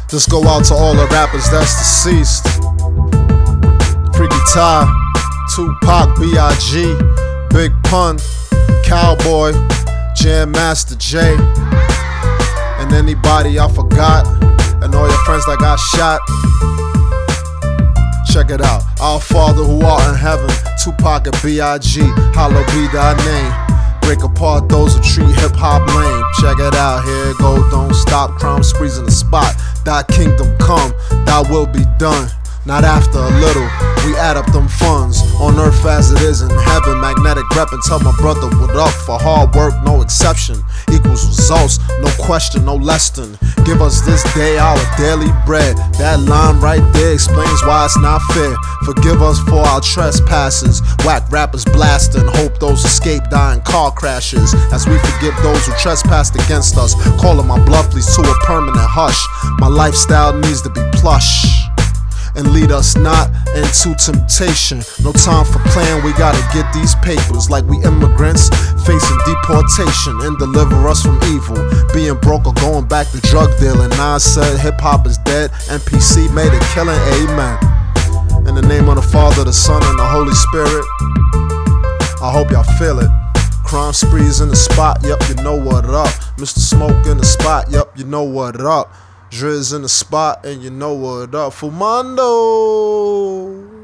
Just go out to all the rappers that's deceased. Freaky Ty, Tupac, B.I.G., Big Pun, Cowboy, Jam Master Jay, and anybody I forgot, and all your friends that got shot. Check it out. Our Father who art in heaven, Tupac and B.I.G., hallowed be thy name. Break apart those who treat hip-hop lame. Check it out, here it go, don't stop. Crime sprees in the spot. Thy kingdom come, thy will be done. Not after a little, we add up them funds. On earth as it is in heaven. Magnetic rep and tell my brother what up. For hard work, no exception. Equals results, no question, no less than. Give us this day our daily bread. That line right there explains why it's not fair. Forgive us for our trespasses. Whack rappers blasting. Hope those escape die in car crashes. As we forgive those who trespassed against us. Calling my bluff leads to a permanent hush. My lifestyle needs to be plush and lead us not into temptation. No time for playing, we gotta get these papers like we immigrants facing deportation and deliver us from evil. Being broke or going back to drug dealing. Nas said hip-hop is dead, NPC made a killing, amen. In the name of the Father, the Son, and the Holy Spirit, I hope y'all feel it. Crime sprees in the spot, yep, you know what up. Mista Smoke in the spot, yep, you know what up. Drizz in the spot, and you know what up. Fumando.